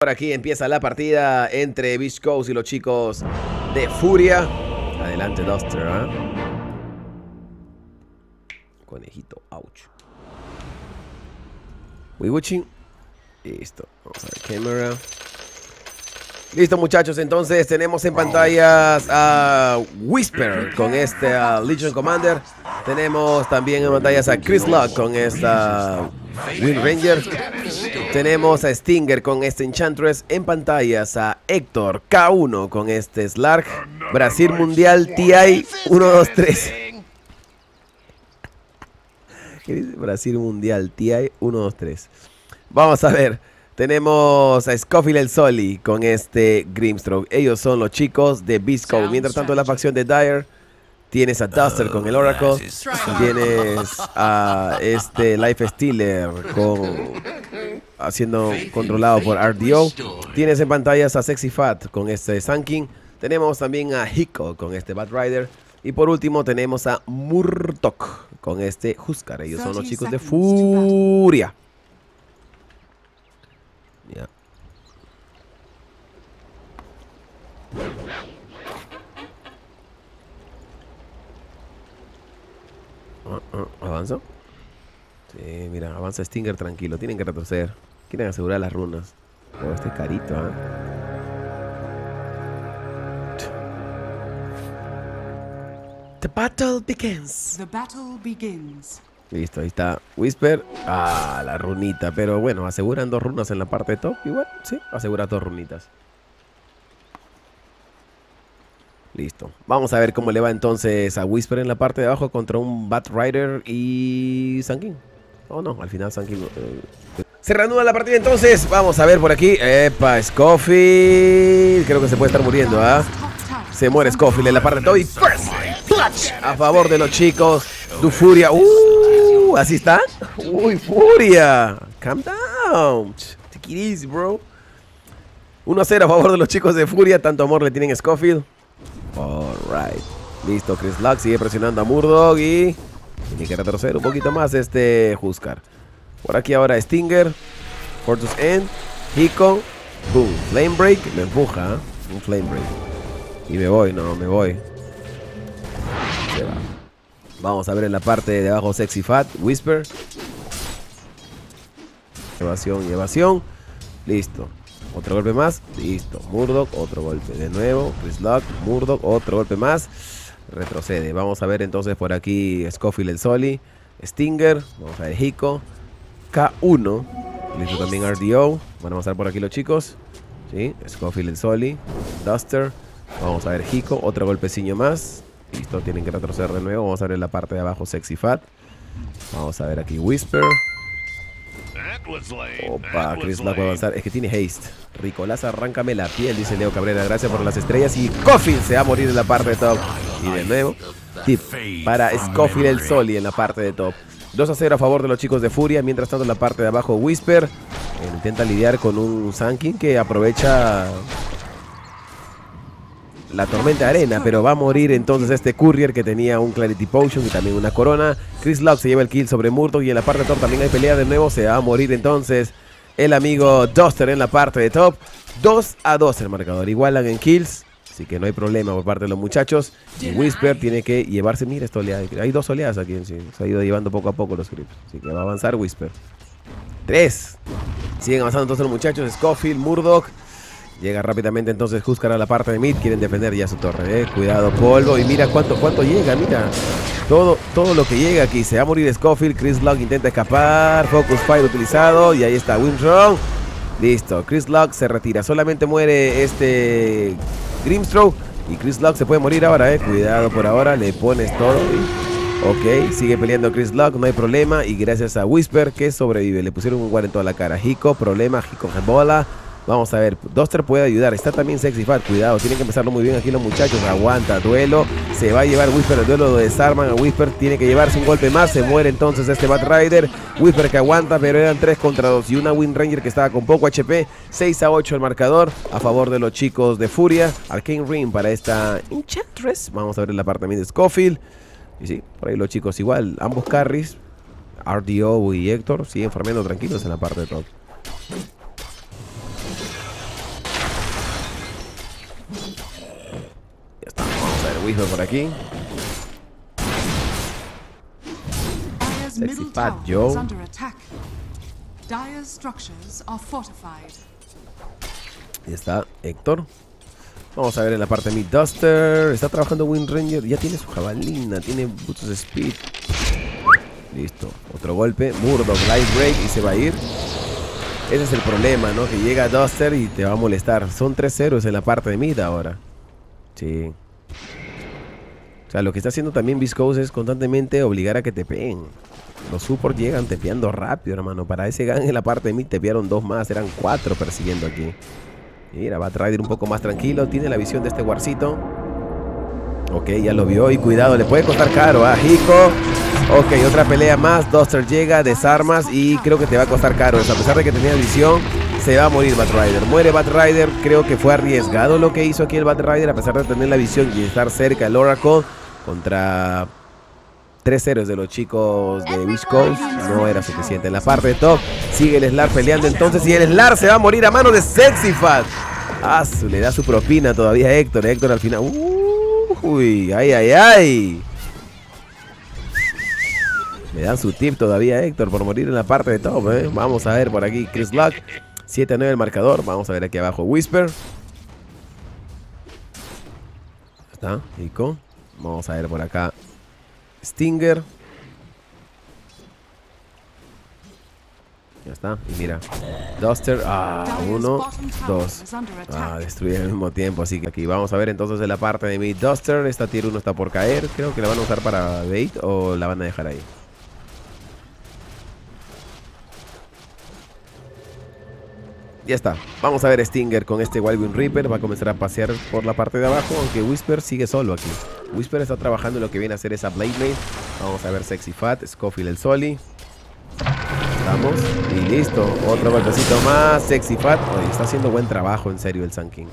Por aquí empieza la partida entre Beast Coast y los chicos de Furia. Adelante, Duster, ¿eh? Conejito, ouch. We watching. Listo, vamos a ver cámara. Listo, muchachos, entonces tenemos en pantallas a Whisper con este Legion Commander. Tenemos también en pantallas a Chris Luck con esta Wind Ranger. Tenemos a Stinger con este Enchantress. En pantallas a Héctor K1 con este Slark. Brasil Mundial TI 123. ¿Qué dice? Brasil Mundial TI 123. Vamos a ver. Tenemos a Scofield el Soli con este Grimstroke. Ellos son los chicos de Beast Coast. Mientras tanto, en la facción de Dire tienes a Duster con el Oracle. Tienes a este Life Stealer siendo controlado por RDO. Tienes en pantallas a Sexy Fat con este Sun King. Tenemos también a Hiko con este Bat Rider. Y por último tenemos a Murtok con este Huskar. Ellos son los chicos de Furia. Ya. ¿Avanza? Sí, mira, avanza Stinger tranquilo. Tienen que retroceder. Quieren asegurar las runas. Oh, este carito, ¿eh? The battle begins. The battle begins. Listo, ahí está Whisper. Ah, la runita. Pero bueno, aseguran 2 runas en la parte de top. Igual, sí, asegura 2 runitas. Listo. Vamos a ver cómo le va entonces a Whisper en la parte de abajo contra un Bat Rider y Sun King. Oh, no, al final Sun King. Se reanuda la partida entonces. Vamos a ver por aquí. Epa, Scofield. Creo que se puede estar muriendo, ¿ah? Se muere Scofield en la parte de top. Y first clutch a favor de los chicos de Furia. Así está. Uy, Furia. Calm down. Take it easy, bro. 1-0 a favor de los chicos de Furia. Tanto amor le tienen a Scofield. Alright. Listo, Chris Luck sigue presionando a Murdoch y tiene que retroceder un poquito más este Huskar. Por aquí ahora Stinger. Fortus End. Hiko. Boom. Flame Break. Me empuja. Un Flame Break. Y me voy, no, me voy. Se va. Vamos a ver en la parte de abajo Sexy Fat, Whisper. Evasión y evasión. Listo. Otro golpe más. Listo. Murdoch, otro golpe. De nuevo. Chris Luck, Murdoch, otro golpe más. Retrocede. Vamos a ver entonces por aquí Scofield el Soli. Stinger. Vamos a ver Hiko. K1. Listo también RDO. Van a pasar por aquí los chicos. Sí. Scofield el Soli. Duster. Vamos a ver Hiko. Otro golpecillo más. Listo, tienen que retroceder de nuevo. Vamos a ver en la parte de abajo Sexy Fat. Vamos a ver aquí Whisper. Opa, Chris Luck puede avanzar. Es que tiene haste. Ricolás, arráncame la piel, dice Leo Cabrera. Gracias por las estrellas. Y Scofield se va a morir en la parte de top. Y de nuevo, tip para Scofield el Soli en la parte de top. 2-0 a favor de los chicos de Furia. Mientras tanto en la parte de abajo Whisper intenta lidiar con un Sun King que aprovecha la tormenta de arena, pero va a morir entonces este Courier que tenía un Clarity Potion y también una corona. Chris Luck se lleva el kill sobre Murdoch y en la parte de top también hay pelea de nuevo. Se va a morir entonces el amigo Duster en la parte de top. 2-2 el marcador, igualan en kills, así que no hay problema por parte de los muchachos. Y Whisper tiene que llevarse, mira esta oleada, hay 2 oleadas aquí, sí. Se ha ido llevando poco a poco los creeps, así que va a avanzar Whisper. 3. Siguen avanzando entonces los muchachos, Scofield, Murdoch. Llega rápidamente entonces Huskar a la parte de mid. Quieren defender ya su torre, Cuidado, polvo. Y mira cuánto llega, mira. Todo lo que llega aquí. Se va a morir Scofield. Chris Luck intenta escapar. Focus Fire utilizado. Y ahí está Windrun. Listo, Chris Luck se retira. Solamente muere este Grimstroke. Y Chris Luck se puede morir ahora, Cuidado por ahora. Le pones todo. Ok, sigue peleando Chris Luck. No hay problema. Y gracias a Whisper que sobrevive. Le pusieron un guard en toda la cara. Hiko, problema. Hiko bola. Vamos a ver, Duster puede ayudar. Está también Sexy Fat, cuidado, tienen que empezarlo muy bien aquí los muchachos. Aguanta, duelo. Se va a llevar Whisper el duelo, lo desarman a Whisper. Tiene que llevarse un golpe más, se muere entonces este Bat Rider. Whisper que aguanta, pero eran 3 contra 2. Y una Wind Ranger que estaba con poco HP. 6-8 el marcador a favor de los chicos de Furia. Arcane Ring para esta Enchantress. Vamos a ver en la parte también de Scofield. Y sí, por ahí los chicos igual, ambos carries, RDO y Héctor, siguen farmeando tranquilos en la parte de top. Whisper por aquí. Sexy Fat Joe. Y está Héctor. Vamos a ver en la parte de Mid Duster. Está trabajando Wind Ranger. Ya tiene su jabalina. Tiene boots de speed. Listo. Otro golpe. Murdoch, Light Break y se va a ir. Ese es el problema, ¿no? Que llega Duster y te va a molestar. Son 3 ceros en la parte de Mid ahora. Sí. O sea, lo que está haciendo también Viscose es constantemente obligar a que te peguen. Los supports llegan tepeando rápido, hermano. Para ese gang en la parte de mid tepearon 2 más. Eran 4 persiguiendo aquí. Mira, Batrider un poco más tranquilo. Tiene la visión de este Warcito. Ok, ya lo vio. Y cuidado, le puede costar caro a Hiko. Ok, otra pelea más. Duster llega, desarmas y creo que te va a costar caro. A pesar de que tenía visión, se va a morir Batrider. Muere Batrider. Creo que fue arriesgado lo que hizo aquí el Batrider. A pesar de tener la visión y estar cerca del Oracle contra 3 héroes de los chicos de Beach Coast, no era suficiente. En la parte de top sigue el Slar peleando entonces y el Slar se va a morir a mano de Sexy Fat. Le da su propina todavía a Héctor. Héctor al final. Uy, ay, ay, ay. Le dan su tip todavía a Héctor por morir en la parte de top, ¿eh? Vamos a ver por aquí Chris Luck. 7-9 el marcador. Vamos a ver aquí abajo Whisper. Está, Ico. Vamos a ver por acá Stinger. Ya está. Y mira. Duster. 1, 2. Destruyen al mismo tiempo. Así que aquí vamos a ver entonces en la parte de mid. Duster. Esta tier 1 está por caer. Creo que la van a usar para bait o la van a dejar ahí. Ya está. Vamos a ver Stinger con este Wild Wind Reaper. Va a comenzar a pasear por la parte de abajo. Aunque Whisper sigue solo aquí. Whisper está trabajando en lo que viene a ser esa Blade Maid. Vamos a ver Sexy Fat, Scofield el Soli. Estamos. Y listo. Otro golpecito más. Sexy Fat. Oye, está haciendo buen trabajo en serio el Sun King.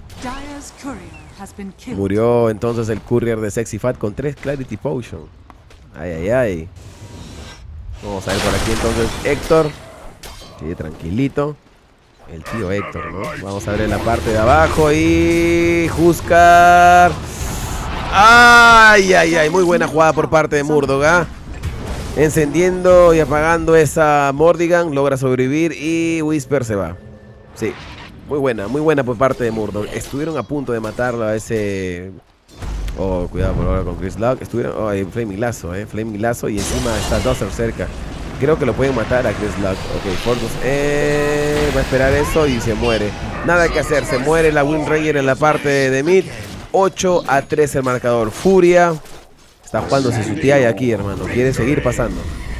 Murió entonces el Courier de Sexy Fat con 3 Clarity Potion. Ay, ay, ay. Vamos a ver por aquí entonces Héctor. Sí, tranquilito. El tío Héctor, ¿no? Vamos a ver en la parte de abajo y Huskar. Ay, ay, ay. Muy buena jugada por parte de Murdoch, ¿eh? Encendiendo y apagando esa Mordigan. Logra sobrevivir y Whisper se va. Sí, muy buena por parte de Murdoch. Estuvieron a punto de matarlo a ese... Oh, cuidado por ahora con Chris Luck. Estuvieron... Oh, hay Flaming Lazo, Flaming Lazo y encima está Duster cerca. Creo que lo pueden matar a Chris Luck. Ok, Fortus va a esperar eso y se muere. Nada que hacer, se muere la Wind Ranger en la parte de mid. 8-3 el marcador. Furia está jugándose su TI aquí, hermano. Quiere seguir pasando.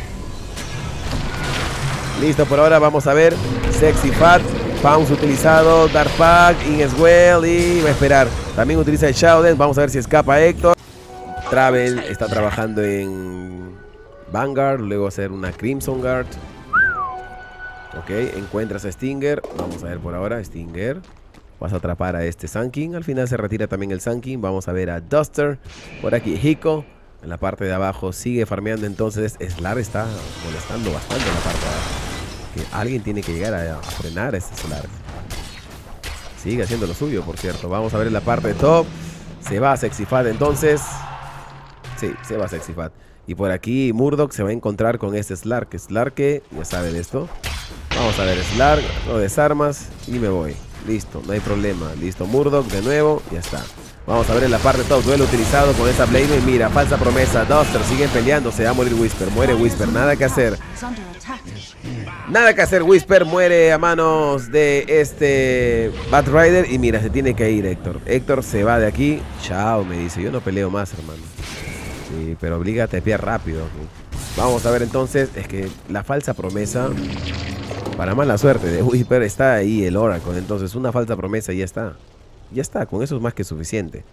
Listo por ahora, vamos a ver. Sexy Fat, Pounce utilizado, Dark Pack, Ingeswell y va a esperar. También utiliza el Showdown. Vamos a ver si escapa Héctor. Travel está trabajando en Vanguard, luego hacer una Crimson Guard. Ok, encuentras a Stinger. Vamos a ver por ahora, Stinger. Vas a atrapar a este Sun King. Al final se retira también el Sun King. Vamos a ver a Duster. Por aquí Hiko. En la parte de abajo sigue farmeando. Entonces Slar está molestando bastante en la parte de abajo. Que alguien tiene que llegar a frenar a este Slar. Sigue haciendo lo suyo, por cierto. Vamos a ver en la parte de top. Se va a Sexy Fat entonces. Sí, se va a Sexy Fat. Y por aquí Murdoch se va a encontrar con este Slark. Slark que ya sabe de esto. Vamos a ver Slark. Lo desarmas y me voy. Listo, no hay problema. Listo, Murdoch de nuevo. Ya está. Vamos a ver en la parte top. Duelo utilizado con esta Blade. Mira, falsa promesa. Duster sigue peleando. Se va a morir Whisper. Muere Whisper. Nada que hacer. Nada que hacer. Whisper muere a manos de este Batrider. Y mira, se tiene que ir Héctor. Héctor se va de aquí. Chao, me dice. Yo no peleo más, hermano. Sí, pero obliga a tepear rápido. Vamos a ver entonces. Es que la falsa promesa, para mala suerte de Whisper, está ahí el Oracle. Entonces una falsa promesa y ya está. Ya está, con eso es más que suficiente.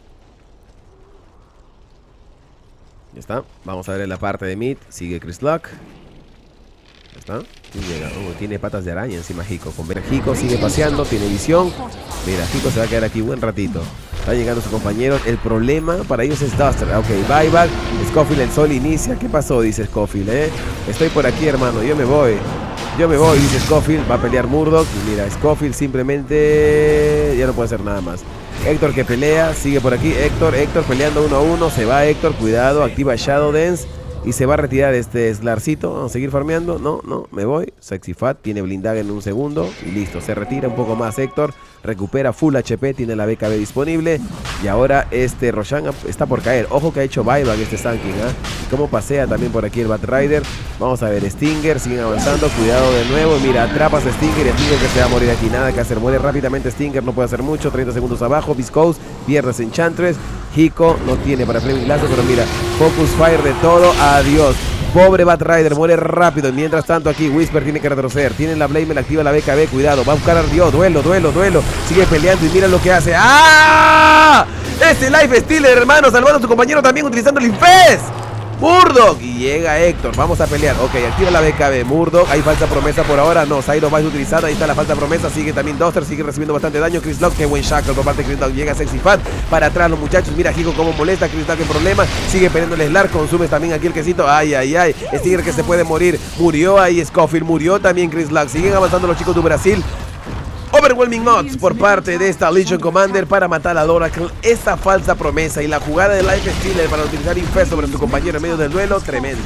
Ya está. Vamos a ver en la parte de mid. Sigue Chris Luck. Ya está. Llega. Tiene patas de araña encima Hiko. Con ver Hiko sigue paseando, tiene visión. Mira, Hiko se va a quedar aquí buen ratito. Está llegando su compañero. El problema para ellos es Duster. Ok, buyback. Scofield el sol inicia. ¿Qué pasó? Dice Scofield, Estoy por aquí, hermano. Yo me voy. Yo me voy, dice Scofield. Va a pelear Murdoch. Y mira, Scofield simplemente ya no puede hacer nada más. Héctor que pelea, sigue por aquí. Héctor peleando 1 a 1. Se va Héctor, cuidado, activa Shadow Dance. Y se va a retirar este Slarcito. Vamos a seguir farmeando. No, me voy. Sexy Fat tiene blindaje en un segundo. Y listo, se retira un poco más Héctor. Recupera full HP, tiene la BKB disponible. Y ahora este Roshan está por caer. Ojo que ha hecho buyback este Sanking, ¿eh? Y cómo pasea también por aquí el Batrider. Vamos a ver, Stinger, siguen avanzando. Cuidado de nuevo. Mira, atrapas a Stinger y Stinger que se va a morir aquí. Nada que hacer, muere rápidamente Stinger, no puede hacer mucho. 30 segundos abajo, Viscose, pierdes Enchantress. Hiko no tiene para Flaming Lazo, pero mira, Focus Fire de todo. Adiós. Pobre Batrider, muere rápido. Y mientras tanto aquí Whisper tiene que retroceder. Tiene la Blame, activa la BKB. Cuidado, va a buscar a Dio. Duelo. Sigue peleando y mira lo que hace. ¡Ah! Este Life Stealer, hermano, salvando a su compañero también utilizando el Infest. Murdoch, y llega Héctor, vamos a pelear. Ok, activa la BKB, Murdoch, hay falsa promesa por ahora. No, Zairo va a ser utilizada, ahí está la falsa promesa. Sigue también Duster, sigue recibiendo bastante daño. Chris Lock, qué buen shackle por parte de Chris Lock. Llega Sexy Fat, para atrás los muchachos. Mira Hiko cómo molesta, Chris Lock en problema. Sigue peleando el Slar, consume también aquí el quesito. Ay. Stinger que se puede morir. Murió ahí Scofield, murió también Chris Lock. Siguen avanzando los chicos de Brasil. Overwhelming odds por parte de esta Legion Commander para matar al Oracle. Esa falsa promesa y la jugada de Life Stealer para utilizar Infest sobre su compañero en medio del duelo, tremendo.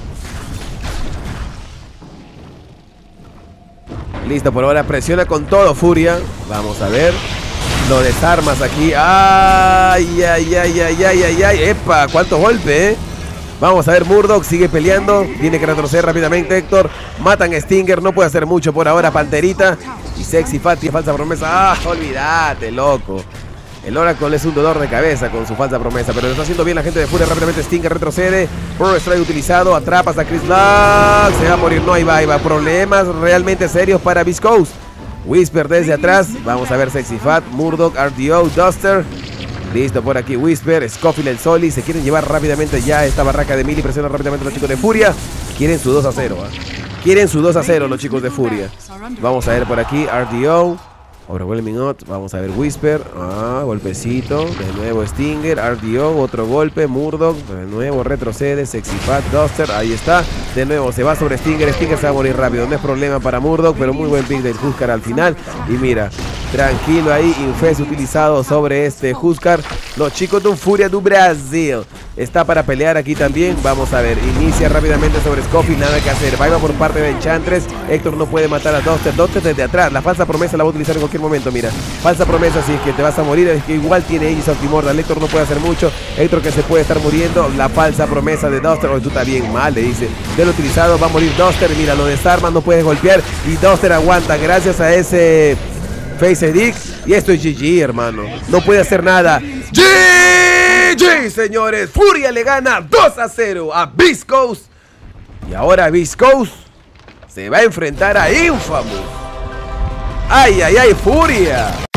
Listo, por ahora presiona con todo Furia. Vamos a ver. Lo desarmas aquí. Ay. Epa, cuánto golpe, Vamos a ver, Murdoch sigue peleando. Tiene que retroceder rápidamente Héctor. Matan a Stinger, no puede hacer mucho por ahora Panterita. Y Sexy Fat tiene falsa promesa. Olvídate, loco. El Oracle es un dolor de cabeza con su falsa promesa, pero lo está haciendo bien la gente de Furia. Rápidamente Stinger retrocede. Pro Strike utilizado. Atrapas a Chris Lock. Se va a morir. No hay va. Problemas realmente serios para Viscose. Whisper desde atrás. Vamos a ver Sexy Fat, Murdoch, RDO, Duster. Listo por aquí Whisper, Scofield, el Soli. Se quieren llevar rápidamente ya esta barraca de Mili. Presiona rápidamente a los chicos de Furia. Quieren su 2 a 0. Quieren su 2 a 0 los chicos de Furia. Vamos a ver por aquí RDO. Overwhelming odds. Vamos a ver Whisper. Golpecito. De nuevo Stinger. RDO. Otro golpe. Murdoch. De nuevo retrocede. Sexy Fat. Duster. Ahí está. De nuevo se va sobre Stinger. Stinger se va a morir rápido. No es problema para Murdoch, pero muy buen pick del Huskar al final. Y mira, tranquilo ahí. Infest utilizado sobre este Huskar. Los chicos de Furia do Brasil. Está para pelear aquí también. Vamos a ver. Inicia rápidamente sobre Scofield. Nada que hacer. Va por parte de Enchantress. Héctor no puede matar a Duster. Duster desde atrás. La falsa promesa la va a utilizar en cualquier momento. Mira. Falsa promesa. Si es que te vas a morir. Es que igual tiene Aegis of Immortal. Héctor no puede hacer mucho. Héctor que se puede estar muriendo. La falsa promesa de Duster. Tú estás bien mal. Le dice. De lo utilizado. Va a morir Duster. Mira. Lo desarma. No puedes golpear. Y Duster aguanta. Gracias a ese Face Edict. Y esto es GG, hermano. No puede hacer nada. GG, señores. Furia le gana 2 a 0 a Viscose. Y ahora Viscose se va a enfrentar a Infamous. Ay, Furia.